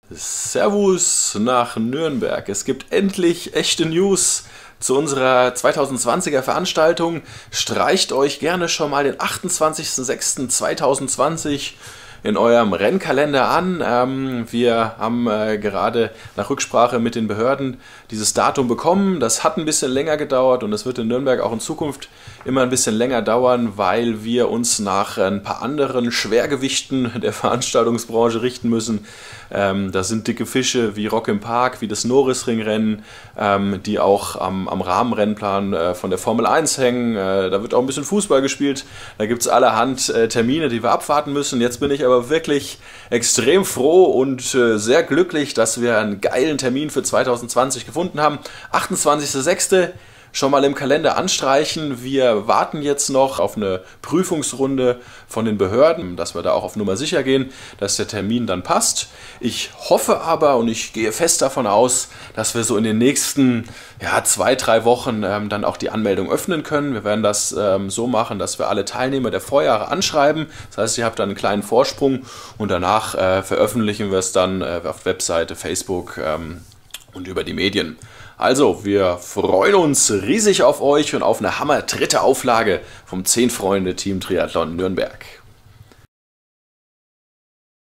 Servus nach Nürnberg. Es gibt endlich echte News zu unserer 2020er Veranstaltung. Streicht euch gerne schon mal den 28.06.2020 in eurem Rennkalender an. Wir haben gerade nach Rücksprache mit den Behörden dieses Datum bekommen. Das hat ein bisschen länger gedauert und es wird in Nürnberg auch in Zukunft immer ein bisschen länger dauern, weil wir uns nach ein paar anderen Schwergewichten der Veranstaltungsbranche richten müssen. Das sind dicke Fische wie Rock im Park, wie das Norisring-Rennen, die auch am Rahmenrennplan von der Formel 1 hängen. Da wird auch ein bisschen Fußball gespielt. Da gibt es allerhand Termine, die wir abwarten müssen. Jetzt bin ich aber wirklich extrem froh und sehr glücklich, dass wir einen geilen Termin für 2020 gefunden haben. 28.06. schon mal im Kalender anstreichen. Wir warten jetzt noch auf eine Prüfungsrunde von den Behörden, dass wir da auch auf Nummer sicher gehen, dass der Termin dann passt. Ich hoffe aber und ich gehe fest davon aus, dass wir so in den nächsten 2-3 Wochen dann auch die Anmeldung öffnen können. Wir werden das so machen, dass wir alle Teilnehmer der Vorjahre anschreiben. Das heißt, ihr habt dann einen kleinen Vorsprung und danach veröffentlichen wir es dann auf Webseite, Facebook und über die Medien. Also, wir freuen uns riesig auf euch und auf eine Hammer dritte Auflage vom 10 Freunde Team Triathlon Nürnberg.